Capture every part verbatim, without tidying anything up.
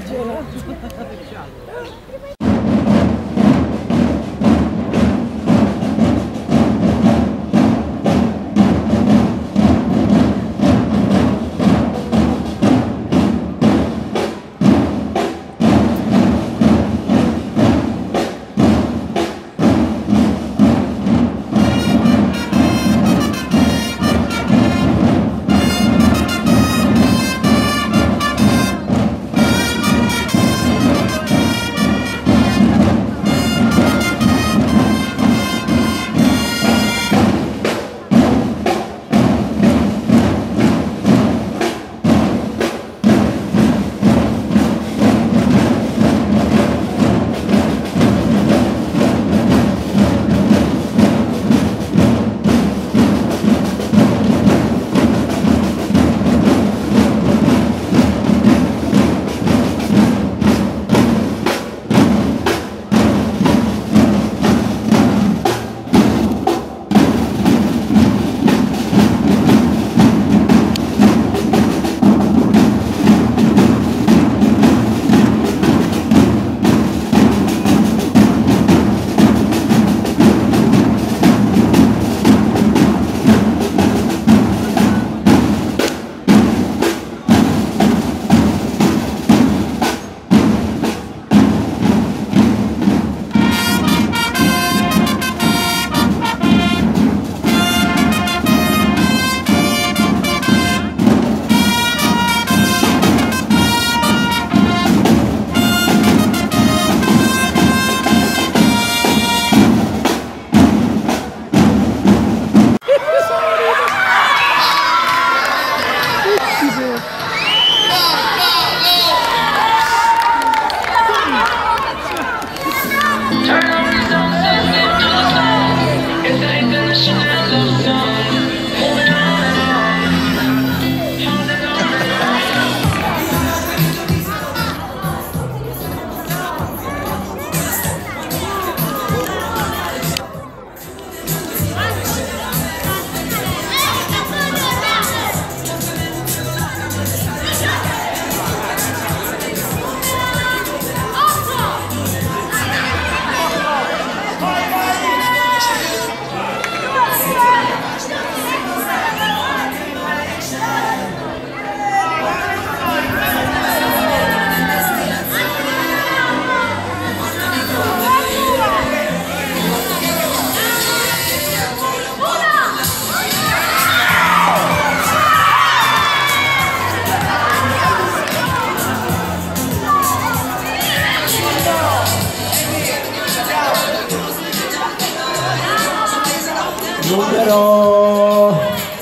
numero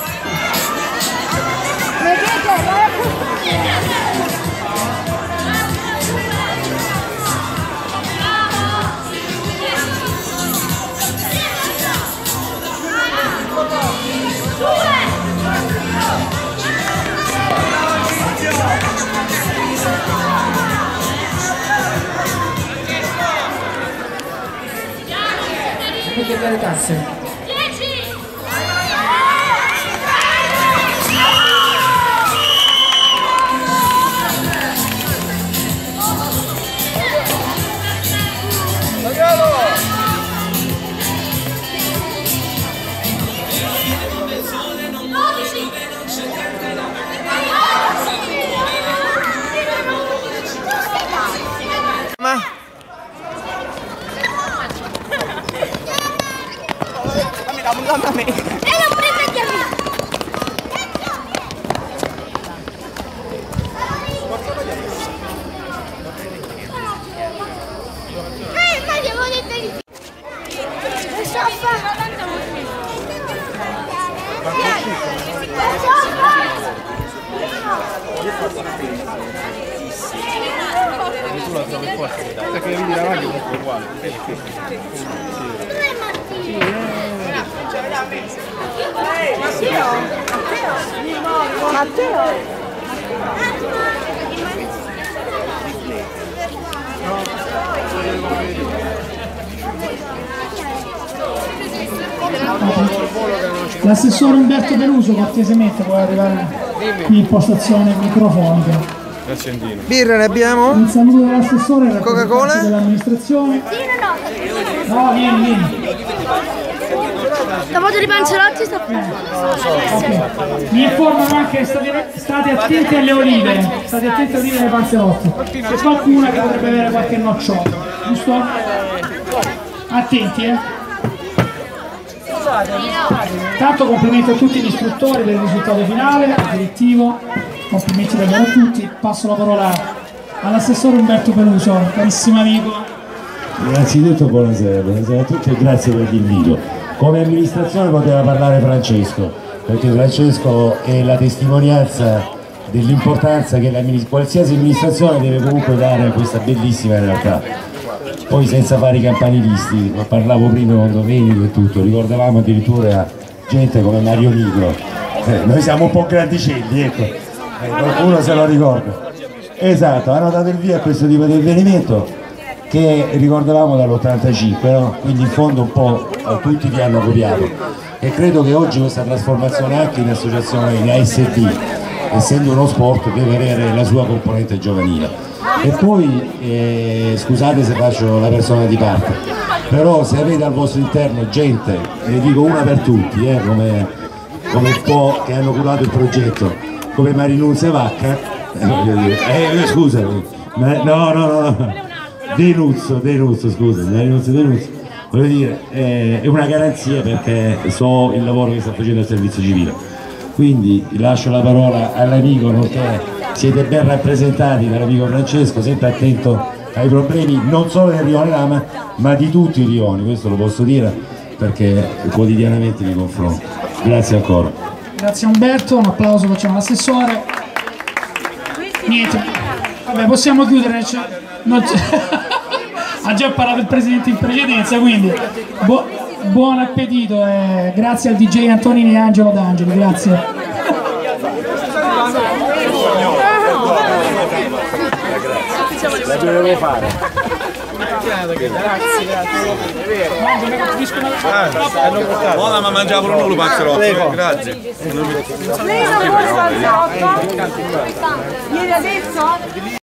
che delle tasse. Kamu-kamu nih. Eh, lo prende aja nih. Hei, ma devo mettere. Sofa. Tu la trovi qua, perché vedi la radio è uguale. Matteo, Matteo, Matteo. L'assessore Umberto Peluso cortesemente può arrivare qui in postazione microfonica. L'accendino. Birra ne abbiamo? Un saluto dell'assessore, Coca-Cola? dell'amministrazione. Sì, no, No, vieni, vieni. no. La foto di Panzerotti sta Ok. Mi informano anche che state, state attenti alle olive. State attenti alle olive dei Panzerotti. C'è qualcuno che potrebbe avere qualche nocciolo, giusto? Attenti, eh. Tanto complimenti a tutti gli istruttori per il risultato finale, al direttivo, complimenti davvero a tutti. Passo la parola all'assessore Umberto Peluso, carissimo amico. Innanzitutto buonasera, buonasera a tutti e grazie per l'invito. Come amministrazione poteva parlare Francesco, perché Francesco è la testimonianza dell'importanza che la, qualsiasi amministrazione deve comunque dare a questa bellissima realtà. Poi senza fare i campanilisti, parlavo prima con Domenico e tutto, ricordavamo addirittura gente come Mario Nigro, eh, noi siamo un po' grandicelli, ecco, eh, qualcuno se lo ricorda. Esatto, hanno dato il via a questo tipo di avvenimento che ricordavamo dall'ottantacinque, no? Quindi in fondo un po' tutti li hanno copiato e credo che oggi questa trasformazione anche in associazione, in A S D, essendo uno sport, deve avere la sua componente giovanile. E poi, eh, scusate se faccio la persona di parte, però se avete al vostro interno gente, ne dico una per tutti, eh, come, come un po' che hanno curato il progetto, come Marinuzia Vacca, eh, eh, scusami, ma, no, no, no, Denuzzo, Denuzzo, scusami, Marinuzia Denuzzo, voglio dire, eh, è una garanzia perché so il lavoro che sta facendo il servizio civile. Quindi lascio la parola all'amico, nonché siete ben rappresentati dall'amico Francesco, sempre attento ai problemi non solo del Rione Lama ma di tutti i rioni, questo lo posso dire perché quotidianamente mi confronto. Grazie ancora. Grazie Umberto, un applauso facciamo all'assessore. Niente, vabbè possiamo chiudere, cioè, non ha già parlato il presidente in precedenza, quindi bu buon appetito e grazie al D J Antonini e Angelo D'Angeli, grazie. La dovevo fare. Buona, ma mangiavo uno Panzerotti. Grazie. Lei non vuole Panzerotti? Vieni adesso?